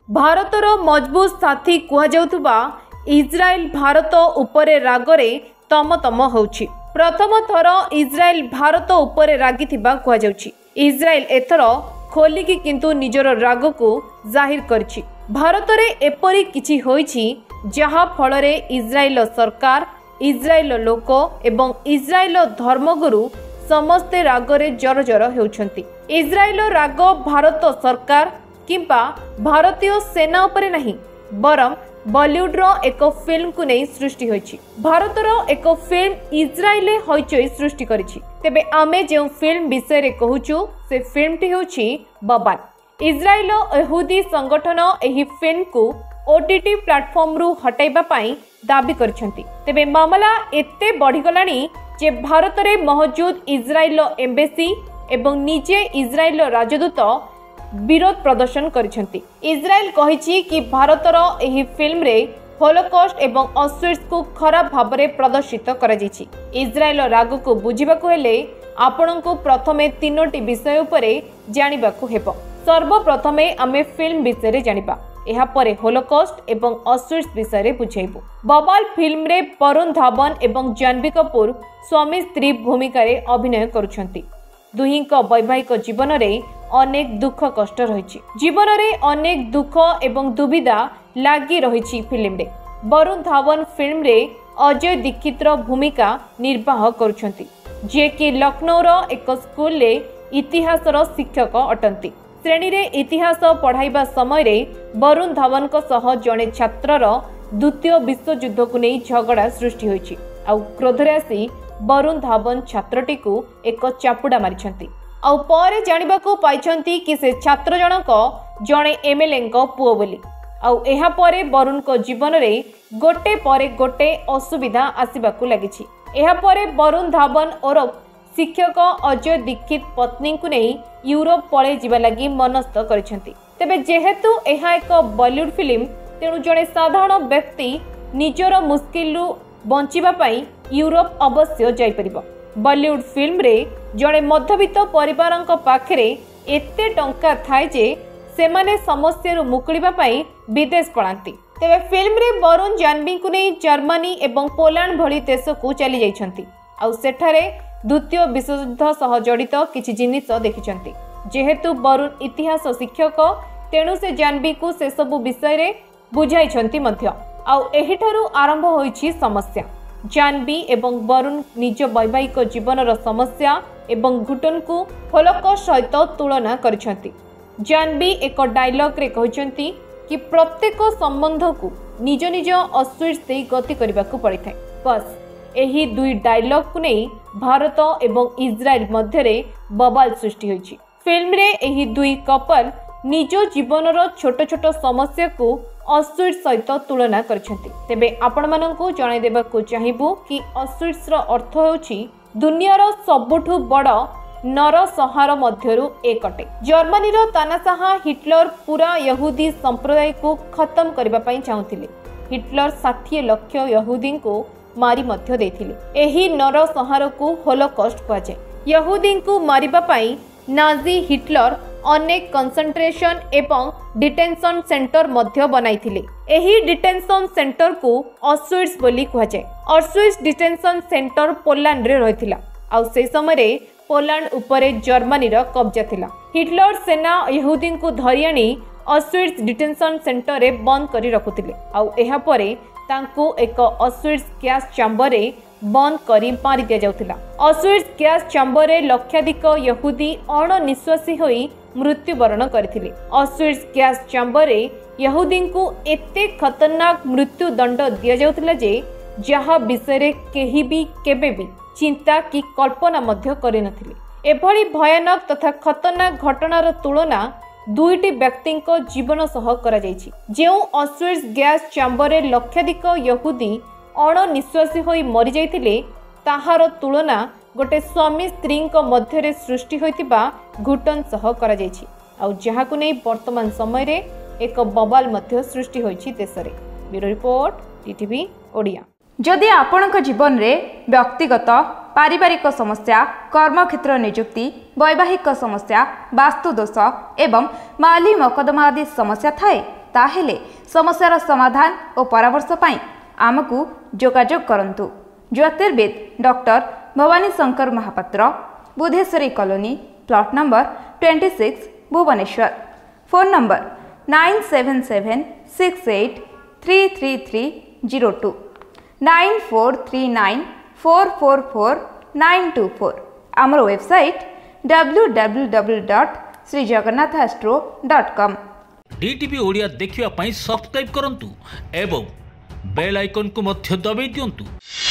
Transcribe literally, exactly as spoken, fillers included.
भारतर मजबूत साथी कुहाଯାउथुबा इज्राएल भारत उपरे रागरे तमतम होउछि। प्रथम थर इज्राएल भारत उपरे रागिथिबा कुहाଯାउछि। इज्राएल एथर खोलिकी किंतु निजर राग को जाहिर करछि। भारत रे एपरि किछि होइछि जहा फलरे इज्राएल सरकार, इज्राएल लोक एवं इज्राएल धर्मगुरु समस्ते रागरे जरजर हेउछंती। इज्राएल राग भारत सरकार किंबा भारतीय सेना उपरे नहीं, बरम बॉलीवुड रो एक फिल्म को नहीं सृष्टि होइछि। भारत रो एक फिल्म इज्राएल हइचई सृष्टि करिछि। तेबे आमे जे फिल्म विषय रे कहूछु से फिल्म टी होछि बबाल। इज्राएल यहूदी संगठन एही फिल्म को ओटीटी प्लेटफॉर्म रु हटाइबा पाई दाबी करछंती। तेबे मामला एते बढ़ी गलानी जे भारत रे मौजूद इज्राएल एम्बेसी एवं निजे इज्राएल राजदूत विरोध प्रदर्शन करिसेंती। इज्राएल कहिछि कि भारतर एही फिल्म रे होलोकॉस्ट एवं ऑस्ट्रिच को खराब भाव में प्रदर्शित करा जायछि। इज्राएल राग को बुझिबाकू हेले आपणको प्रथमे तीनोटी विषय उपरे जानिबाकू हेबो। सर्वप्रथमे आमे फिल्म विषय रे जानिबा, एहा परे होलोकॉस्ट एवं ऑस्ट्रिच विषय रे बुझाइबो। बबाल फिल्म रे वरुण धवन एवं जानवी कपूर स्वामी स्त्री भूमिका रे अभिनय करुछंती। दुहिंक वैवाहिक जीवन रे अनेक दुख कष्ट रही। जीवन रे अनेक दुख एवं दुविधा लागी रही। फिल्म रे वरुण धवन फिल्म रे अजय दीक्षित भूमिका निर्वाह करुछंती, जे कि लखनऊ रो एक स्कूल रे इतिहास रो शिक्षक अटंती। श्रेणी रे इतिहास पढ़ाइबा समय रे वरुण धवन को सह जड़े छात्र द्वितीय विश्वयुद्ध को नहीं झगड़ा सृष्टि होइछि। आउ क्रोधरे आसी वरुण धवन छात्रटी को एक चापुड़ा मारिछंती। आउ परे जानिबाकू पाइछंती कि से छात्र जनक जड़े एमएलए को पुओ बोली। आउ एहा परे वरुण को जीवन रे गोटे परे गोटे असुविधा आसीबाकू लागिछि। एहा परे वरुण धवन ओरफ शिक्षक अजय दीक्षित पत्नी को नहीं यूरोप पळे जिबा लागि मनस्थ करिसेंती। तेबे जेहेतु एहा एक बॉलीवुड फिल्म, तेणु जड़े साधारण व्यक्ति निजर मुस्किल रु बंचिबा पाई यूरोप अवश्य जाई परिबो। बॉलीवुड फिल्म रे जड़े मध्यवित्त परिवारंक पाखरे एते टंका थाए जे सेमाने समस्या रु मुकुलिबा पाई विदेश पळांती। तेबे फिल्म रे वरुण जानवी को नहीं जर्मनी एवं पोलैंड भली देश को चली जाइछंती। आउ सेठारे द्वितीय विश्वयुद्ध सह जड़ित किछि जिनिस देखिछंती। जेहेतु वरुण इतिहास शिक्षक, तेणु से जानवी को से सब विषय रे बुझाइछंती मध्य। आउ एहिठारु आरंभ होइछि समस्या। जानवी एवं वरुण निज वैवाहिक जीवनर समस्या एवं घुटन को होलोकॉस्ट सहित तुलना करिसेंती। जानवी एक डायलॉग रे कहिसेंती कि प्रत्येक संबंध को निज निज अस्वीर से गति करबाकू पड़िଥାଏ। बस एही दुई डायलॉग को नहीं भारत एवं इज्राएल मध्य रे बवाल सृष्टि होइछि। फिल्म रे एही दुई कपल निज जीवनर छोट छोट समस्या को अस्वीर सहित तुलना करछंती। तेबे आपण माननकू जणाई देबाकू चाहिबू कि अस्वीर अर्थ होछि दुनियार सबुठु बड़ नरसंहार मध्यरु एकटे। जर्मनी रो तानाशाह हिटलर पूरा यहूदी संप्रदाय को खत्म करबा पई चाहुथिले। हिटलर साठ लाख यहूदी को मारी मध्य देथिले। एही नरसंहार को होलोकॉस्ट कहजे। यहूदी को मारिबा पई नाजी हिटलर अनेक कंसंट्रेशन एवं डिटेंशन सेंटर मध्य बनाइथिले। एही डिटेंशन सेंटर को ऑस्विट्स बोली कहजे। ऑस्विट्स डिटेंशन सेंटर पोलैंड रे रहिथिला। आउ से समय रे पोलैंड उपरे जर्मनी रो कब्जा थिला। हिटलर सेना यहूदी को धरि आनी ऑस्विट्स डिटेंशन सेंटर रे बंद करी रखुथिले। आउ एहा परे तांको एक ऑस्विट्स गैस चैम्बर रे बंद करी मारी दिया जाउथिला। ऑस्विट्स गैस चैम्बर रे लक्षाधिक यहूदी अणनिश्वासी होई मृत्युवरण करथिले। ऑस्विट्स गैस चैम्बर रे यहूदी को एते खतरनाक मृत्यु दंड दिया जाउथिला जे जहा विषय रे केही भी केबे भी चिंता की कल्पना मध्य करि नथिले। एभली भयानक तथा खतरनाक घटनार तुलना दुईटी व्यक्ति जीवन सह करा जायछि। जेउ ऑस्विट्स गैस चैम्बर रे लक्षाधिक यहूदी अणनिश्वासी होई मरि जाइथिले, ताहार तुलना गोटे स्वामी स्त्री मध्य रे सृष्टि होइतिबा घुटन सह करा जायछि। आउ जहाकु नै वर्तमान समय रे एक बवाल मध्य सृष्टि होइछि देश रे। Bureau report TTV Odia. जदि आपणक जीवन रे व्यक्तिगत पारिवारिक समस्या, कर्मक्षेत्र नियुक्ति, वैवाहिक समस्या, वास्तुदोष एवं माली मकदमा आदि समस्या थाए ताहेले समस्यार समाधान और परामर्श पाई आमको जोगाजोग करंतु। ज्योतिर्विद doctor Bhabani Shankar Mahapatra, Budheswari colony, plot number छब्बीस, Bhubaneswar. Phone number nine seven seven six eight three three three zero two nine four three nine four four four nine two four. आमर website W W W dot Shri Jagannath astro dot com. DTV Odia देखिवा पई subscribe करंतु एवं bell icon को मध्य दबाई दियंतु।